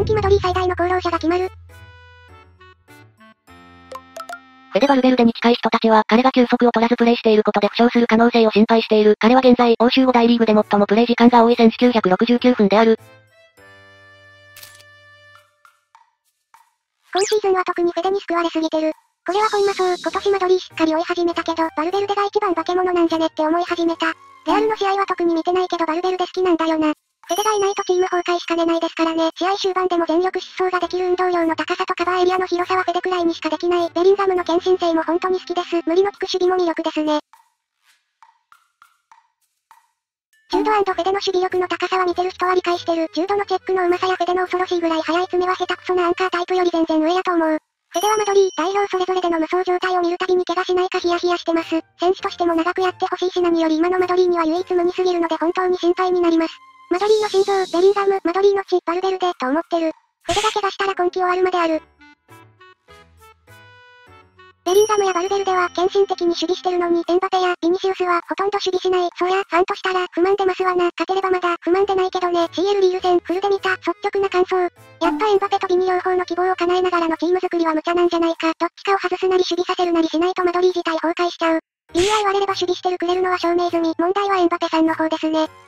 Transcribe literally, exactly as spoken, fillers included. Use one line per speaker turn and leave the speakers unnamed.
季マドリー最大の功労者が決まる。
フェデバルベルデに近い人たちは、彼が休息を取らずプレイしていることで負傷する可能性を心配している。彼は現在、欧州ご大リーグで最もプレイ時間が多い選手きゅうひゃくろくじゅうきゅうふんである。
今シーズンは特にフェデに救われすぎてる。これはほんまそう、今年マドリーしっかり追い始めたけど、バルベルデが一番化け物なんじゃねって思い始めた。レアルの試合は特に見てないけどバルベルデ好きなんだよな。フェデがいないとチーム崩壊しかねないですからね。試合終盤でも全力疾走ができる運動量の高さとカバーエリアの広さはフェデくらいにしかできない。ベリンガムの献身性も本当に好きです。無理の利く守備も魅力ですね。ジュード&フェデの守備力の高さは見てる人は理解してる。ジュードのチェックのうまさやフェデの恐ろしいぐらい速い爪は下手くそなアンカータイプより全然上やと思う。フェデはマドリー、代表それぞれでの無双状態を見るたびに怪我しないかヒヤヒヤしてます。選手としても長くやってほしいし何より今のマドリーには唯一無二すぎるので本当に心配になります。マドリーの心臓、ベリンガム、マドリーの血、バルベルデ、と思ってる。フェデが怪我したら今季終わるまである。ベリンガムやバルベルデは献身的に守備してるのに、エンバペやビニシウスはほとんど守備しない。そりゃ、ファンとしたら不満出ますわな。勝てればまだ不満出ないけどね。シーエル リーグ戦フルで見た率直な感想。やっぱエンバペとビニ両方の希望を叶えながらのチーム作りは無茶なんじゃないか。どっちかを外すなり守備させるなりしないとマドリー自体崩壊しちゃう。ビニは言われれば守備してるくれるのは証明済み。問題はエンバペさんの方ですね。